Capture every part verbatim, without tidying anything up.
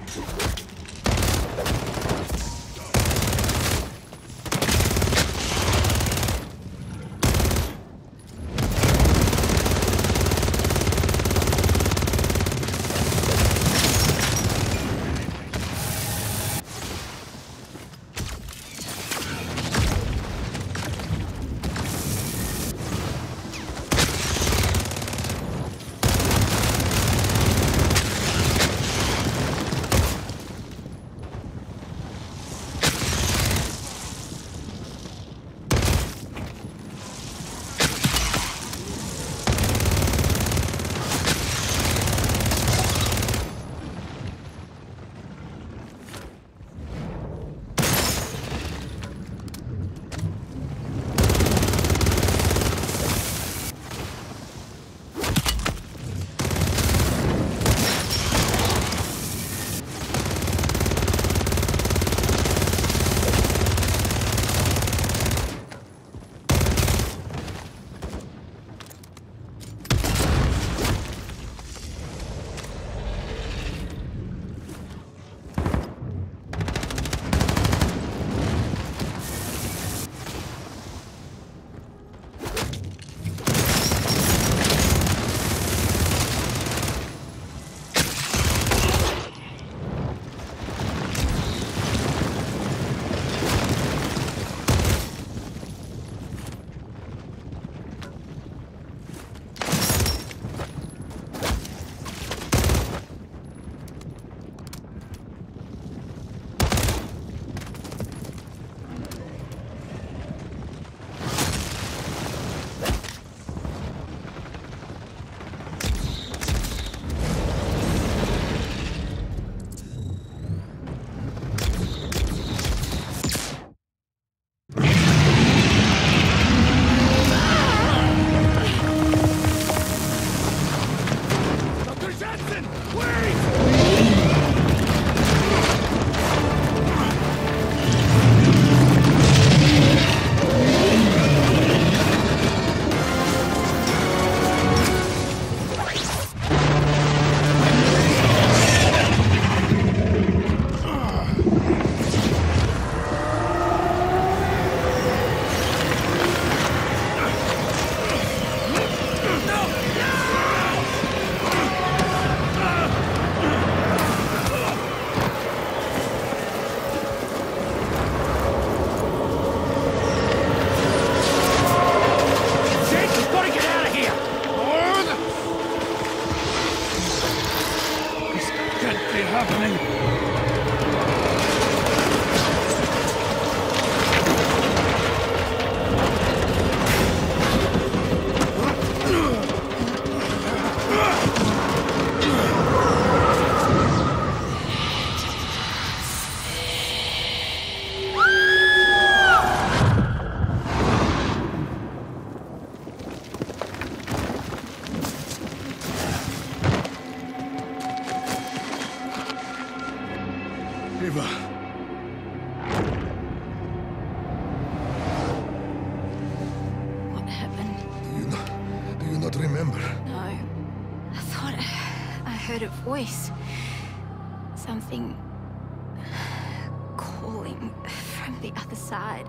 Eva. What happened? Do you not, do you not remember? No. I thought I heard a voice. Something calling from the other side.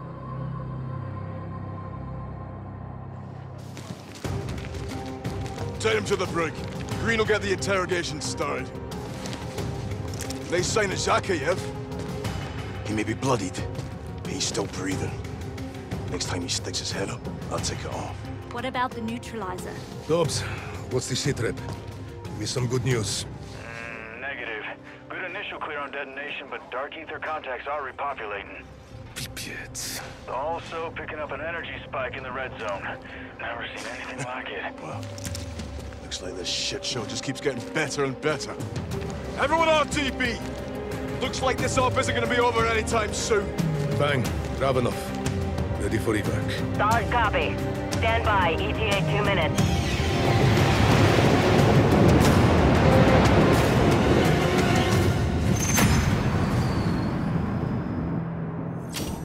Take him to the brig. Green will get the interrogation started. Nice sign of Zakhaev. He may be bloodied, but he's still breathing. Next time he sticks his head up, I'll take it off. What about the neutralizer? Dobbs, what's the shit rep? Give me some good news. Mm, negative. Good initial clear on detonation, but Dark Ether contacts are repopulating. Pipet. Also picking up an energy spike in the red zone. Never seen anything like it. Well, looks like this shit show just keeps getting better and better. Everyone on T P! Looks like this op isn't gonna be over anytime soon. Bang. Dravenov. Ready for evac. Solid copy. Stand by. E T A two minutes.